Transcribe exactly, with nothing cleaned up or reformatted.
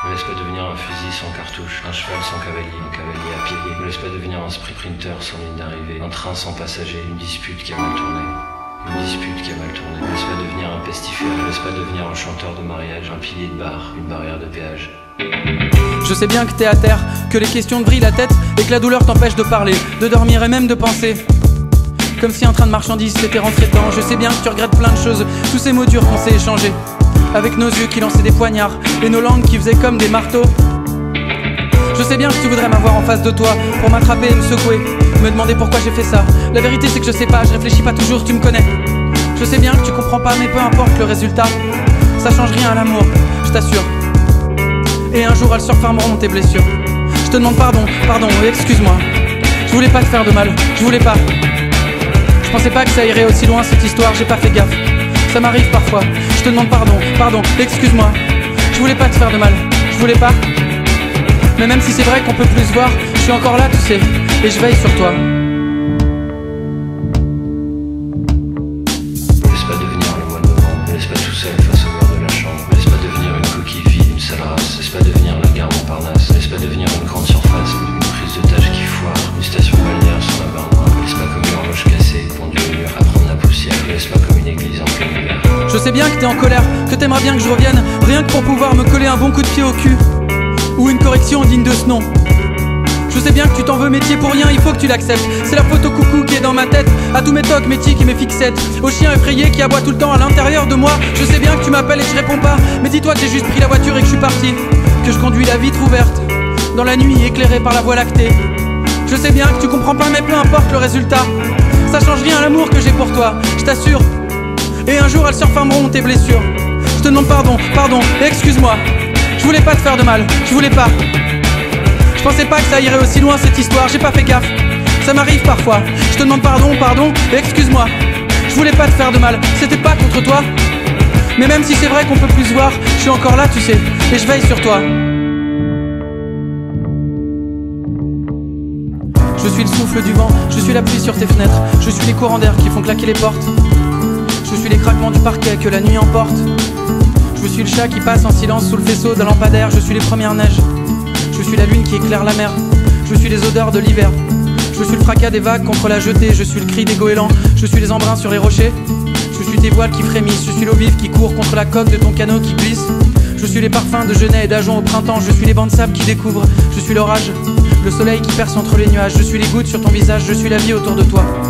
Me laisse pas devenir un fusil sans cartouche, un cheval sans cavalier, un cavalier à pied. Me laisse pas devenir un sprinter sans ligne d'arrivée, un train sans passager, une dispute qui a mal tourné. Une dispute qui a mal tourné. Me laisse pas devenir un pestiféré, me laisse pas devenir un chanteur de mariage, un pilier de bar, une barrière de péage. Je sais bien que t'es à terre, que les questions te brillent la tête et que la douleur t'empêche de parler, de dormir et même de penser. Comme si un train de marchandises t'était rentré dedans. Je sais bien que tu regrettes plein de choses, tous ces mots durs qu'on s'est échangés, avec nos yeux qui lançaient des poignards et nos langues qui faisaient comme des marteaux. Je sais bien que tu voudrais m'avoir en face de toi pour m'attraper et me secouer, me demander pourquoi j'ai fait ça. La vérité c'est que je sais pas, je réfléchis pas toujours, tu me connais. Je sais bien que tu comprends pas, mais peu importe le résultat, ça change rien à l'amour, je t'assure. Et un jour elles se refermeront tes blessures. Je te demande pardon, pardon, excuse-moi. Je voulais pas te faire de mal, je voulais pas. Je pensais pas que ça irait aussi loin cette histoire, j'ai pas fait gaffe. Ça m'arrive parfois, je te demande pardon, pardon, excuse-moi. Je voulais pas te faire de mal, je voulais pas. Mais même si c'est vrai qu'on peut plus se voir, je suis encore là tu sais, et je veille sur toi. Me laisse pas devenir le mois de novembre, me laisse pas tout seul face au mur de la chambre. Me laisse pas devenir une coquille vide, une sale race. Me laisse pas devenir la gare Montparnasse. Me laisse pas devenir une grande surface, une prise de tâche qui foire, une station balnéaire sur la barre noire. Me laisse pas comme une horloge cassée, pendue au mur à prendre la poussière. Me laisse pas comme une église en plein hiver. Je sais bien que t'es en colère, que t'aimerais bien que je revienne, rien que pour pouvoir me coller un bon coup de pied au cul, ou une correction digne de ce nom. Je sais bien que tu t'en veux métier pour rien, il faut que tu l'acceptes. C'est la photo coucou qui est dans ma tête, à tous mes tocs, mes tics et mes fixettes, au chien effrayé qui aboie tout le temps à l'intérieur de moi. Je sais bien que tu m'appelles et je réponds pas, mais dis-toi que j'ai juste pris la voiture et que je suis parti, que je conduis la vitre ouverte, dans la nuit éclairée par la voie lactée. Je sais bien que tu comprends pas, mais peu importe le résultat, ça change rien à l'amour que j'ai pour toi, je t'assure. Et un jour elles se refermeront tes blessures. Je te demande pardon, pardon, excuse-moi. Je voulais pas te faire de mal, je voulais pas. Je pensais pas que ça irait aussi loin cette histoire, j'ai pas fait gaffe. Ça m'arrive parfois, je te demande pardon, pardon, excuse-moi. Je voulais pas te faire de mal, c'était pas contre toi. Mais même si c'est vrai qu'on peut plus se voir, je suis encore là tu sais, et je veille sur toi. Je suis le souffle du vent, je suis la pluie sur tes fenêtres, je suis les courants d'air qui font claquer les portes. Je suis les craquements du parquet que la nuit emporte. Je suis le chat qui passe en silence sous le faisceau d'un lampadaire. Je suis les premières neiges, je suis la lune qui éclaire la mer. Je suis les odeurs de l'hiver, je suis le fracas des vagues contre la jetée. Je suis le cri des goélands, je suis les embruns sur les rochers. Je suis tes voiles qui frémissent, je suis l'eau vive qui court contre la coque de ton canot qui glisse. Je suis les parfums de genêt et d'ajonc au printemps. Je suis les bancs de sable qui découvrent, je suis l'orage, le soleil qui perce entre les nuages. Je suis les gouttes sur ton visage, je suis la vie autour de toi.